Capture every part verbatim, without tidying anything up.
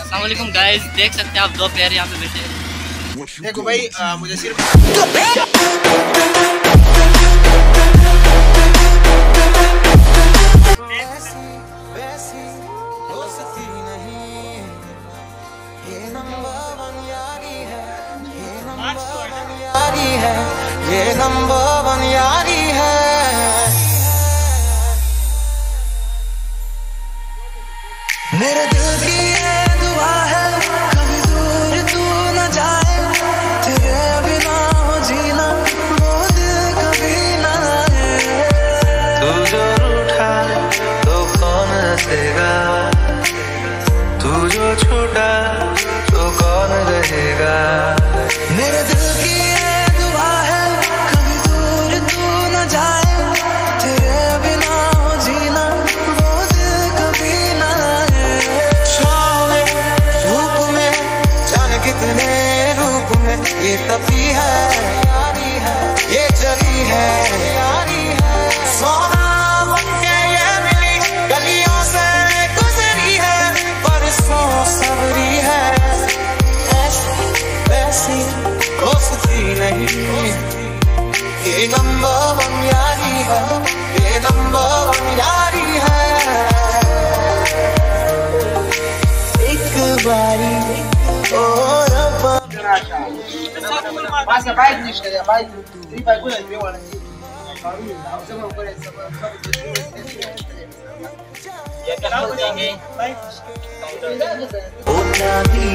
अस्सलाम वालेकुम गाइस, देख सकते हैं आप दो पैर यहाँ पे बैठे। देखो भाई आ, मुझे सिर्फ ये नंबर वन यारी है। मेरे दिल की ये दुआ है, कभी दूर तू न जाए, तेरे बिना हो जीना वो दिल कभी न आए। तू जो रूठा तो कौन हंसेगा, तू जो छूटा तो कौन रहेगा। मेरे दिल की ये दुआ है, कभी दूर तू न जाए, तेरे बिना हो जीना वो दिल कभी न आए। छाँव में धूप में जाने कितने रूप में ये तभी है यारी है, ये चली है यारी है। सोना बनके ये मिली गलियों से गुजरी है, बरसों सबरी है, ऐसी वैसी दोस्ती नहीं। ये नंबर वन यारी है, ये नंबर वन यारी है। एक बारी और Passa mais nisto, vai e vai por aí, olha. E aquela coisa ninguém vai. उतना भी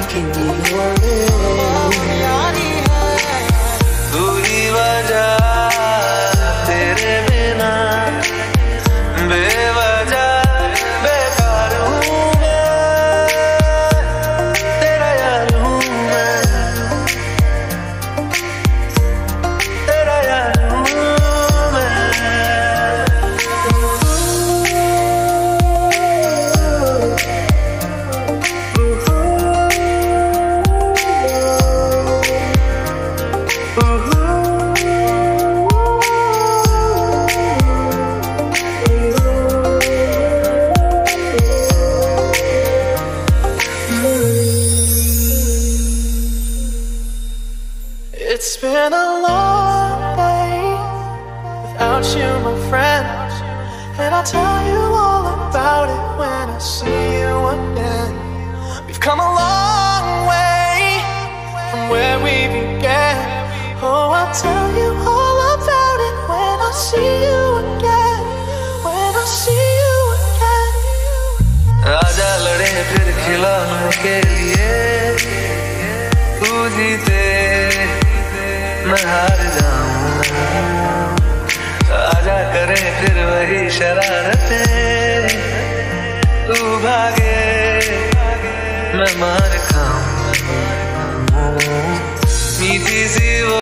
यारी है। तू ही वजह तेरे बिना बेवजह बेकार हूँ मैं, तेरा यार हूँ मैं, तेरा यार हूँ मैं। It's been a long day without you, my friend, and I'll tell you all about it when I see you again. We've come a long way from where we began. Oh, I'll tell you all about it when I see you again, when I see you again. आजा लड़े फिर खिलौनों के लिए, तू जीते मैं हार जाऊं। आजा करें फिर वही शरारतें, तू भागे मैं मार खाऊं। मीठी सी